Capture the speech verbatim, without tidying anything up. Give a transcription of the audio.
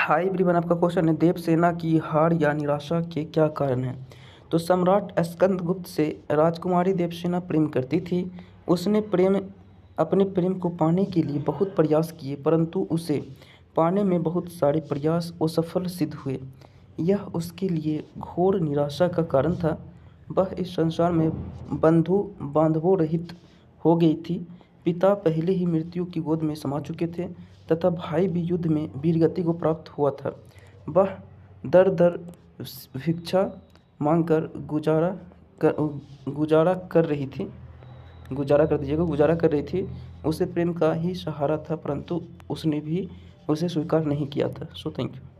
Hi everyone, आपका question है देवसेना की हार या निराशा के क्या कारण हैं। तो सम्राट स्कंदगुप्त से राजकुमारी देवसेना प्रेम करती थी। उसने प्रेम अपने प्रेम को पाने के लिए बहुत प्रयास किए, परंतु उसे पाने में बहुत सारे प्रयास असफल सिद्ध हुए। यह उसके लिए घोर निराशा का कारण था। वह इस संसार में बंधु बांधवों रहित हो गई थी। पिता पहले ही मृत्यु की गोद में समा चुके थे तथा भाई भी युद्ध में वीरगति को प्राप्त हुआ था। वह दर दर भिक्षा मांगकर गुजारा कर गुजारा कर रही थी गुजारा कर दीजिएगा गुजारा कर रही थी। उसे प्रेम का ही सहारा था, परंतु उसने भी उसे स्वीकार नहीं किया था। So thank you.